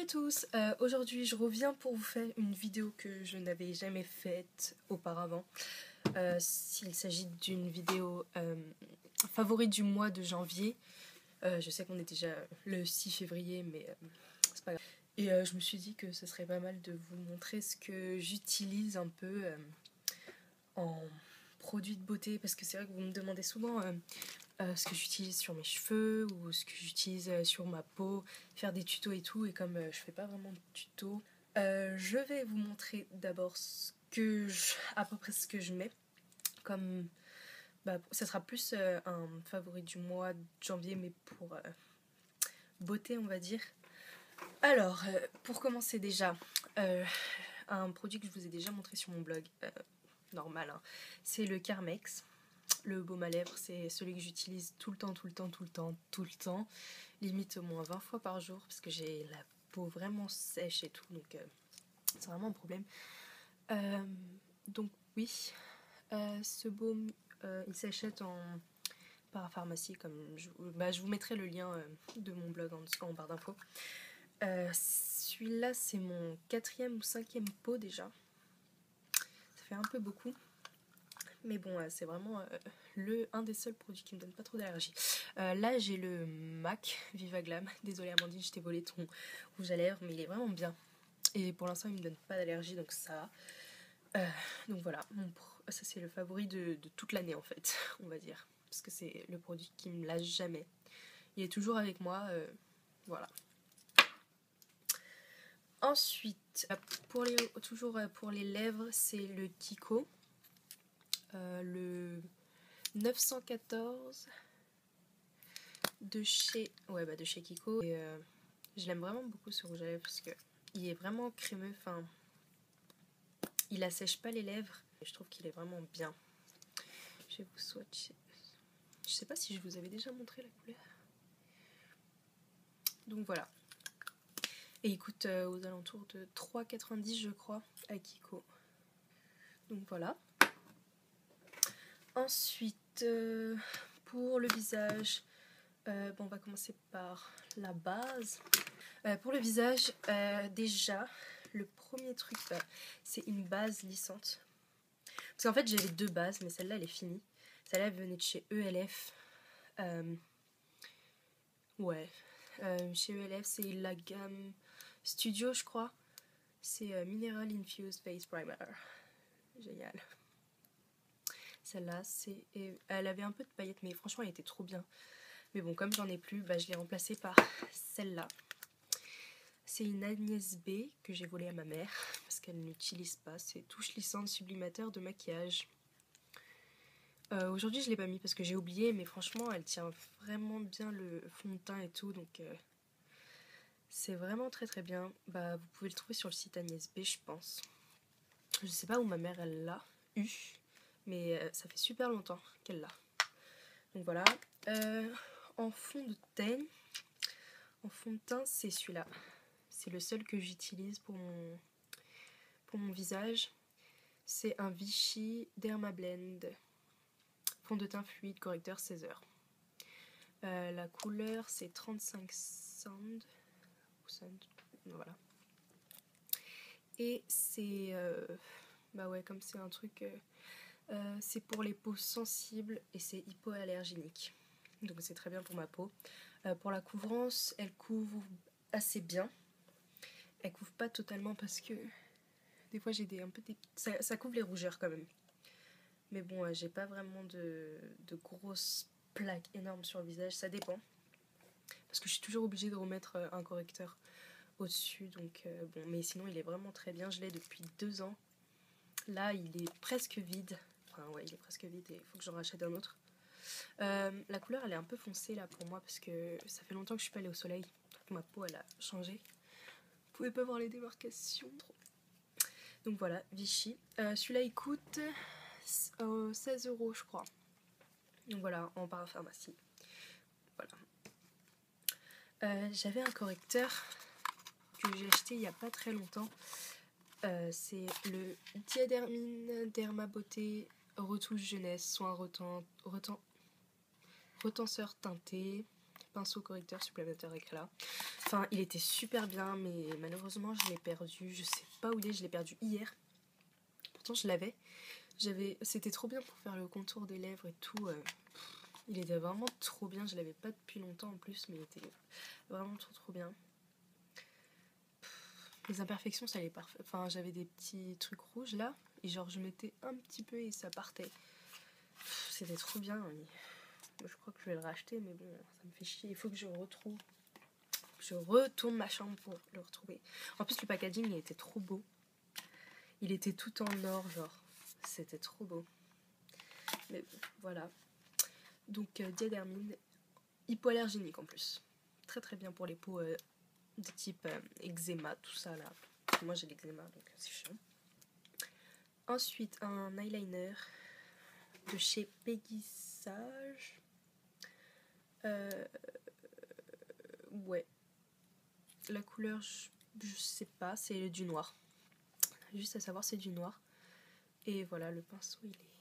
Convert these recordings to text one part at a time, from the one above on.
à tous, aujourd'hui je reviens pour vous faire une vidéo que je n'avais jamais faite auparavant. S'il s'agit d'une vidéo favorite du mois de janvier. Je sais qu'on est déjà le 6 février mais c'est pas grave. Et je me suis dit que ce serait pas mal de vous montrer ce que j'utilise un peu en produits de beauté, parce que c'est vrai que vous me demandez souvent ce que j'utilise sur mes cheveux ou ce que j'utilise sur ma peau, faire des tutos et tout, et comme je fais pas vraiment de tutos, je vais vous montrer d'abord à peu près ce que je mets, comme ça sera plus un favori du mois de janvier, mais pour beauté on va dire. Alors pour commencer déjà, un produit que je vous ai déjà montré sur mon blog, normal, hein, c'est le Carmex. Le baume à lèvres, c'est celui que j'utilise tout le temps, limite au moins 20 fois par jour, parce que j'ai la peau vraiment sèche et tout, donc c'est vraiment un problème. Donc oui, ce baume, il s'achète en parapharmacie, comme je vous mettrai le lien de mon blog en barre d'infos. Celui-là, c'est mon 4e ou 5e pot déjà. Ça fait un peu beaucoup. Mais bon, c'est vraiment un des seuls produits qui me donne pas trop d'allergie. Là, j'ai le MAC Vivaglam. Désolée Amandine, je t'ai volé ton rouge à lèvres, mais il est vraiment bien. Et pour l'instant, il me donne pas d'allergie, donc ça va. Donc voilà, ça c'est le favori de toute l'année en fait, on va dire. Parce que c'est le produit qui me lâche jamais. Il est toujours avec moi, voilà. Ensuite, toujours pour les lèvres, c'est le Kiko. Le 914 de chez Kiko. Et, je l'aime vraiment beaucoup ce rouge à lèvres parce que il est vraiment crémeux, enfin il assèche pas les lèvres et je trouve qu'il est vraiment bien. Je vais vous swatcher. Je sais pas si je vous avais déjà montré la couleur. Donc voilà. Et il coûte aux alentours de 3,90 je crois à Kiko. Donc voilà. Ensuite, pour le visage, on va commencer par la base. Pour le visage, déjà, le premier truc, c'est une base lissante. Parce qu'en fait, j'avais 2 bases, mais celle-là, elle est finie. Celle-là, elle venait de chez ELF. Chez ELF, c'est la gamme Studio, je crois. C'est Mineral Infused Face Primer. Génial. Celle-là, elle avait un peu de paillettes, mais franchement, elle était trop bien. Mais bon, comme j'en ai plus, je l'ai remplacée par celle-là. C'est une Agnès B que j'ai volée à ma mère parce qu'elle n'utilise pas. C'est touche lissante sublimateur de maquillage. Aujourd'hui je l'ai pas mis parce que j'ai oublié, mais franchement elle tient vraiment bien le fond de teint et tout, donc c'est vraiment très très bien. Vous pouvez le trouver sur le site Agnès B, je pense. Je sais pas où ma mère elle l'a eu, mais ça fait super longtemps qu'elle l'a. Donc voilà. En fond de teint, c'est celui-là. C'est le seul que j'utilise pour mon visage. C'est un Vichy Dermablend. Fond de teint fluide, correcteur 16 heures. La couleur, c'est 35 Sand. Voilà. Et c'est... comme c'est un truc... c'est pour les peaux sensibles et c'est hypoallergénique. Donc c'est très bien pour ma peau. Pour la couvrance, elle couvre assez bien. Elle couvre pas totalement parce que des fois j'ai ça couvre les rougeurs quand même. Mais bon, j'ai pas vraiment de grosses plaques énormes sur le visage, ça dépend. Parce que je suis toujours obligée de remettre un correcteur au-dessus, donc bon, mais sinon il est vraiment très bien, je l'ai depuis 2 ans. Là, il est presque vide. Enfin, ouais, il est presque vide et il faut que j'en rachète un autre. La couleur, elle est un peu foncée là pour moi parce que ça fait longtemps que je suis pas allée au soleil. Donc ma peau, elle a changé. Vous pouvez pas voir les démarcations trop. Donc voilà, Vichy. Celui-là, il coûte 16 € je crois. Donc voilà, en parapharmacie. Voilà. J'avais un correcteur que j'ai acheté il y a pas très longtemps. C'est le Diadermine Derma Beauté Retouche Jeunesse Soin Retenseur Teinté pinceau correcteur supplémentaire éclat. Enfin, il était super bien, mais malheureusement, je l'ai perdu. Je sais pas où il est, je l'ai perdu hier. Pourtant, je l'avais. C'était trop bien pour faire le contour des lèvres et tout. Il était vraiment trop bien. Je l'avais pas depuis longtemps en plus, mais il était vraiment trop bien. Les imperfections, ça allait parfait. Enfin, j'avais des petits trucs rouges là, et genre je mettais un petit peu et ça partait. C'était trop bien. Je crois que je vais le racheter, mais bon, ça me fait chier. Il faut que je retrouve. Je retourne ma chambre pour le retrouver. En plus, le packaging, il était trop beau. Il était tout en or, genre. C'était trop beau. Mais bon, voilà. Donc, diadermine, hypoallergénique en plus. Très bien pour les peaux de type eczéma, tout ça là. Moi, j'ai l'eczéma, donc c'est chiant. Ensuite, un eyeliner de chez Peggy Sage. Ouais. La couleur, je sais pas, c'est du noir. Juste à savoir, c'est du noir. Et voilà, le pinceau, il est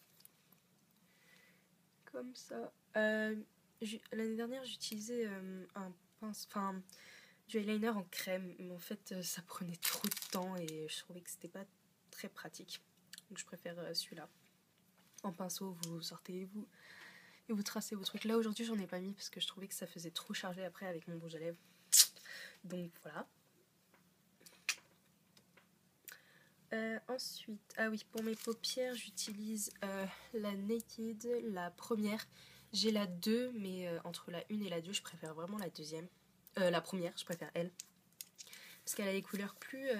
comme ça. L'année dernière, j'utilisais un pinceau, enfin, du eyeliner en crème. Mais en fait, ça prenait trop de temps et je trouvais que c'était pas très pratique. Donc je préfère celui-là. En pinceau, vous sortez et vous tracez vos trucs. Là, aujourd'hui, j'en ai pas mis parce que je trouvais que ça faisait trop chargé après avec mon rouge à lèvres. Donc voilà. Ensuite, ah oui, pour mes paupières, j'utilise la Naked, la première. J'ai la 2, mais entre la 1 et la 2, je préfère vraiment la deuxième. La première, je préfère elle. Parce qu'elle a des couleurs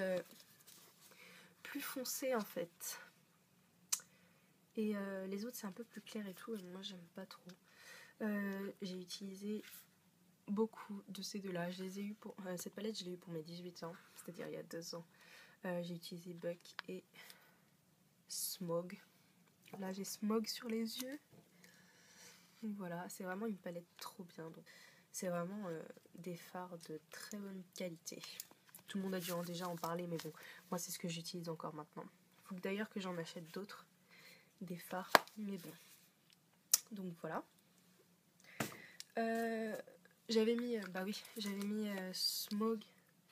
plus foncées en fait. Et les autres, c'est un peu plus clair et tout, et moi, j'aime pas trop. J'ai utilisé beaucoup de ces deux-là. Je les ai eu pour cette palette, je l'ai eu pour mes 18 ans, c'est-à-dire il y a 2 ans. J'ai utilisé Buck et Smog. Là, j'ai Smog sur les yeux. Donc voilà, c'est vraiment une palette trop bien. C'est vraiment des fards de très bonne qualité. Tout le monde a dû déjà en parler, mais bon, moi c'est ce que j'utilise encore maintenant. Il faut d'ailleurs que j'en achète d'autres, des fards, mais bon. Donc voilà. J'avais mis, Smog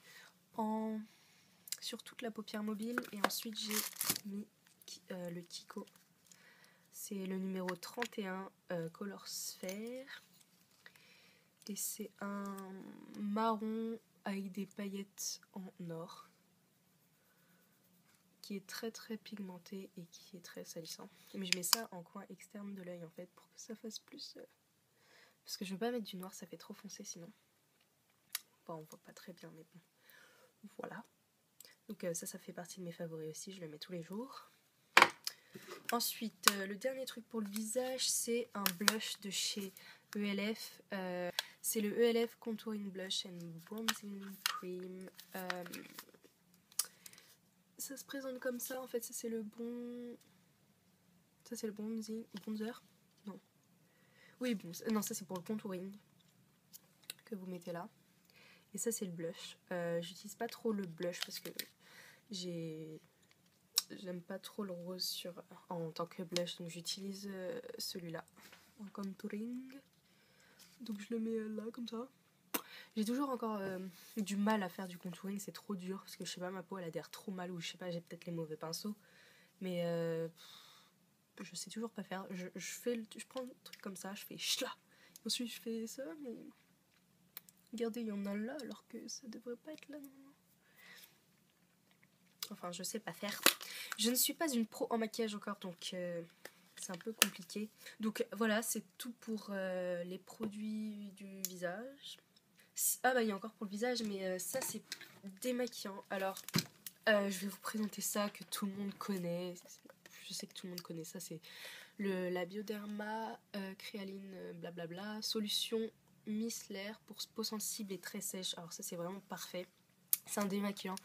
sur toute la paupière mobile, et ensuite j'ai mis le Kiko. C'est le numéro 31 Color Sphere. Et c'est un marron avec des paillettes en or. Qui est très pigmenté et qui est très salissant. Mais je mets ça en coin externe de l'œil en fait pour que ça fasse plus... Parce que je veux pas mettre du noir, ça fait trop foncé sinon. Bon, on voit pas très bien mais bon. Voilà. Donc ça fait partie de mes favoris aussi, je le mets tous les jours. Ensuite, le dernier truc pour le visage, c'est un blush de chez ELF. C'est le ELF Contouring Blush and Bronzing Cream. Ça se présente comme ça, en fait, ça c'est le bon... Ça c'est le bronzer. Non. Oui, bon, non, ça c'est pour le contouring que vous mettez là. Et ça c'est le blush. J'utilise pas trop le blush parce que j'aime pas trop le rose en tant que blush, donc j'utilise celui-là en contouring. Donc je le mets là comme ça. J'ai toujours encore du mal à faire du contouring, c'est trop dur parce que je sais pas, ma peau elle adhère trop mal, ou je sais pas, j'ai peut-être les mauvais pinceaux, mais je sais toujours pas faire. Je prends le truc comme ça, je fais chla, ensuite je fais ça, mais regardez, il y en a là alors que ça devrait pas être là normalement. Enfin, je sais pas faire. Je ne suis pas une pro en maquillage encore, donc c'est un peu compliqué. Donc voilà, c'est tout pour les produits du visage. Ah bah il y a encore pour le visage, mais ça c'est démaquillant. Alors je vais vous présenter ça que tout le monde connaît. Je sais que tout le monde connaît ça, c'est la Bioderma Créaline blablabla solution micellaire pour peau sensible et très sèche. Alors ça c'est vraiment parfait. C'est un démaquillant.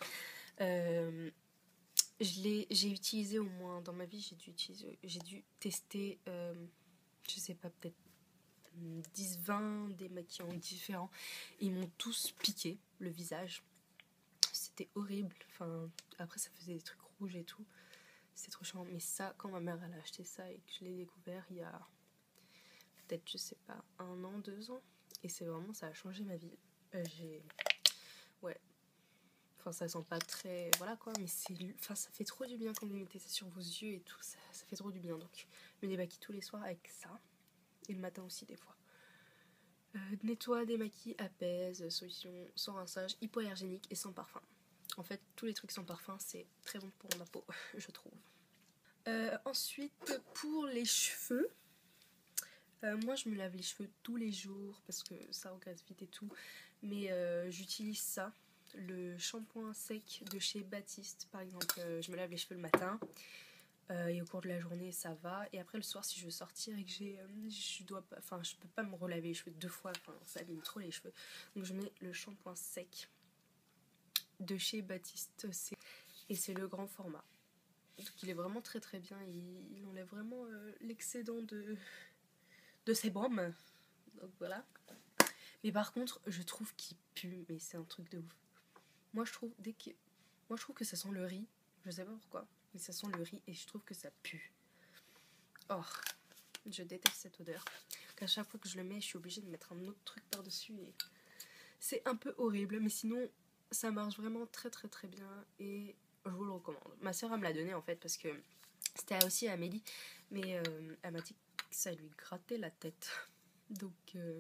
J'ai utilisé au moins dans ma vie, j'ai dû tester, je sais pas, peut-être 10-20 démaquillants différents. Ils m'ont tous piqué le visage. C'était horrible. Enfin, après, ça faisait des trucs rouges et tout. C'est trop chiant. Mais ça, quand ma mère elle a acheté ça et que je l'ai découvert il y a peut-être, je sais pas, 1 an, 2 ans, Et c'est vraiment, ça a changé ma vie. Ouais. Enfin, ça sent pas très... Voilà quoi, mais enfin, ça fait trop du bien quand vous mettez ça sur vos yeux et tout. Ça fait trop du bien. Donc, je me démaquille tous les soirs avec ça. Et le matin aussi, des fois. Nettoie, démaquille, apaise, solution sans rinçage, hypoallergénique et sans parfum. En fait, tous les trucs sans parfum, c'est très bon pour ma peau, je trouve. Ensuite, pour les cheveux, moi je me lave les cheveux tous les jours parce que ça regraisse vite et tout. Mais j'utilise ça, le shampoing sec de chez Baptiste par exemple. Je me lave les cheveux le matin et au cours de la journée ça va. Et après le soir, si je veux sortir et que je peux pas me relaver les cheveux 2 fois, enfin ça abîme trop les cheveux. Donc je mets le shampoing sec de chez Baptiste et c'est le grand format. Donc il est vraiment très très bien, il enlève vraiment l'excédent de sébum. Donc voilà. Mais par contre, je trouve qu'il pue, mais c'est un truc de ouf. Moi je trouve que ça sent le riz, je sais pas pourquoi, mais ça sent le riz et je trouve que ça pue. Oh, je déteste cette odeur. À chaque fois que je le mets, je suis obligée de mettre un autre truc par-dessus et c'est un peu horrible, mais sinon ça marche vraiment très très très bien et je vous le recommande. Ma soeur me l'a donné en fait parce que c'était aussi à Amélie, mais elle m'a dit que ça lui grattait la tête. Donc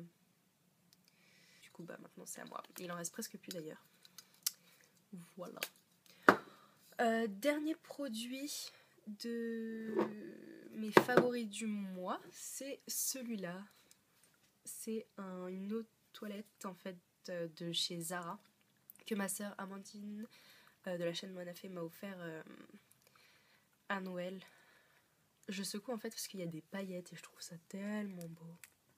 du coup bah maintenant c'est à moi. Il en reste presque plus d'ailleurs. Voilà. Dernier produit de mes favoris du mois, c'est celui-là. C'est une eau de toilette en fait de chez Zara que ma soeur Amandine de la chaîne Monafé m'a offert à Noël. Je secoue en fait parce qu'il y a des paillettes et je trouve ça tellement beau.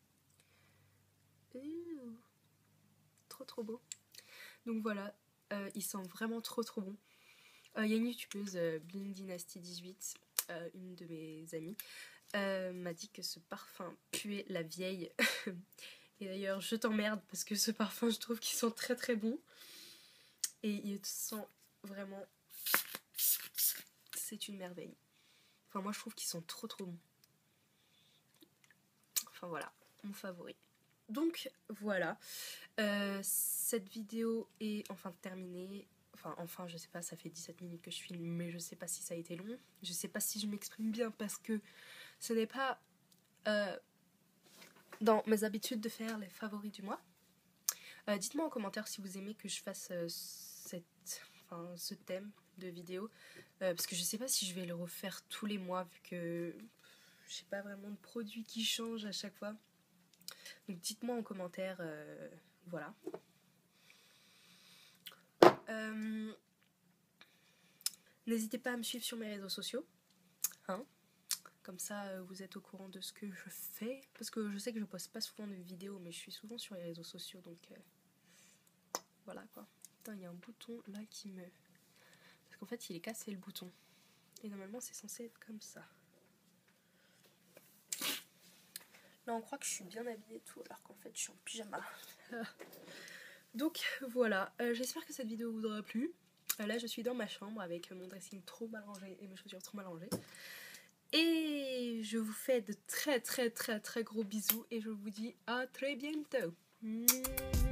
Trop trop beau. Donc voilà, il sent vraiment trop trop bon. Il y a une youtubeuse, Bling Dynasty 18, une de mes amies, m'a dit que ce parfum puait la vieille. Et d'ailleurs, je t'emmerde parce que ce parfum, je trouve qu'il sent très très bon. Et il sent vraiment... C'est une merveille. Enfin, moi, je trouve qu'il sent trop trop bon. Enfin, voilà, mon favori. Donc, voilà. Cette vidéo est enfin terminée. Enfin, je sais pas, ça fait 17 minutes que je filme, mais je sais pas si ça a été long. Je sais pas si je m'exprime bien parce que ce n'est pas dans mes habitudes de faire les favoris du mois. Dites-moi en commentaire si vous aimez que je fasse ce thème de vidéo. Parce que je sais pas si je vais le refaire tous les mois vu que je sais pas vraiment de produits qui changent à chaque fois. Donc dites-moi en commentaire, voilà. N'hésitez pas à me suivre sur mes réseaux sociaux, hein. Comme ça vous êtes au courant de ce que je fais, parce que je sais que je poste pas souvent de vidéos, mais je suis souvent sur les réseaux sociaux, donc voilà quoi. Putain, il y a un bouton là qui me... Parce qu'en fait il est cassé le bouton, et normalement c'est censé être comme ça. Là on croit que je suis bien habillée et tout, alors qu'en fait je suis en pyjama. Donc voilà, j'espère que cette vidéo vous aura plu. Là je suis dans ma chambre avec mon dressing trop mal rangé et mes chaussures trop mal rangées. Et je vous fais de très très très très gros bisous et je vous dis à très bientôt.